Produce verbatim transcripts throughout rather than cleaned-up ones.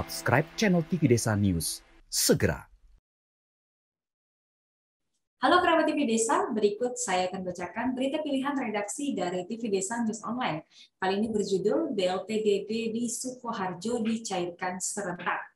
Subscribe channel T V Desa News segera. Halo kerabat T V Desa, berikut saya akan bacakan berita pilihan redaksi dari T V Desa News Online. Kali ini berjudul B L T D D di Sukoharjo dicairkan serentak.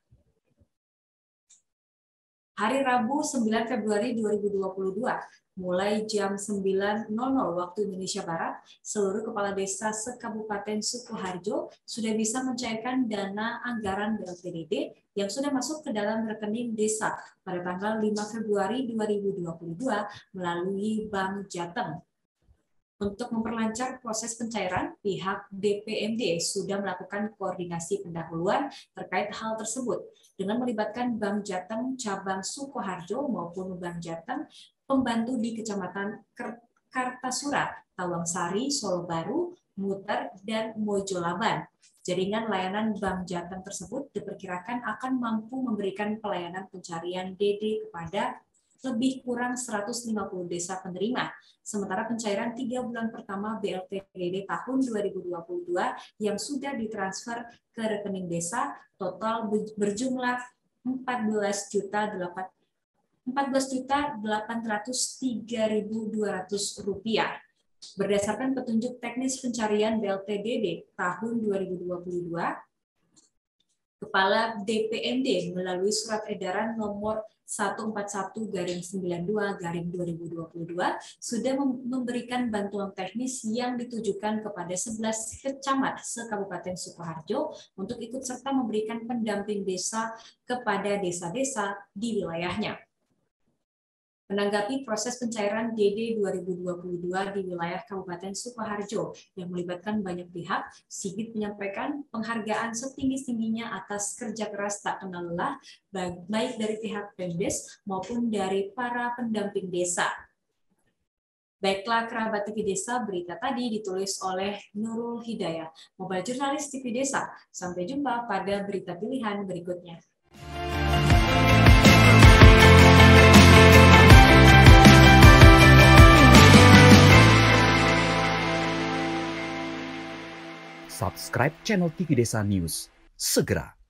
Hari Rabu sembilan Februari dua ribu dua puluh dua, mulai jam sembilan nol nol waktu Indonesia Barat, seluruh kepala desa se-Kabupaten Sukoharjo sudah bisa mencairkan dana anggaran B L T D D yang sudah masuk ke dalam rekening desa pada tanggal lima Februari dua ribu dua puluh dua melalui Bank Jateng. Untuk memperlancar proses pencairan, pihak D P M D sudah melakukan koordinasi pendahuluan terkait hal tersebut dengan melibatkan Bank Jateng cabang Sukoharjo maupun Bank Jateng pembantu di Kecamatan Kartasura, Tawangsari, Solo Baru, Muter, dan Mojolaban. Jaringan layanan Bank Jateng tersebut diperkirakan akan mampu memberikan pelayanan pencarian D D kepada lebih kurang seratus lima puluh desa penerima. Sementara pencairan tiga bulan pertama B L T D D tahun dua ribu dua puluh dua yang sudah ditransfer ke rekening desa total berjumlah empat belas juta delapan ratus tiga ribu dua ratus rupiah. Berdasarkan petunjuk teknis pencarian B L T D D tahun dua ribu dua puluh dua, Kepala D P M D melalui surat edaran nomor seratus empat puluh satu garing sembilan puluh dua garing dua ribu dua puluh dua sudah memberikan bantuan teknis yang ditujukan kepada sebelas kecamatan se-Kabupaten Sukoharjo untuk ikut serta memberikan pendamping desa kepada desa-desa di wilayahnya. Menanggapi proses pencairan D D dua ribu dua puluh dua di wilayah Kabupaten Sukoharjo yang melibatkan banyak pihak, Sigit menyampaikan penghargaan setinggi-tingginya atas kerja keras tak kenal lelah, baik dari pihak Pemdes maupun dari para pendamping desa. Baiklah kerabat T V Desa, berita tadi ditulis oleh Nurul Hidayah, Mobile Jurnalis T V Desa. Sampai jumpa pada berita pilihan berikutnya. Subscribe channel T V Desa News segera.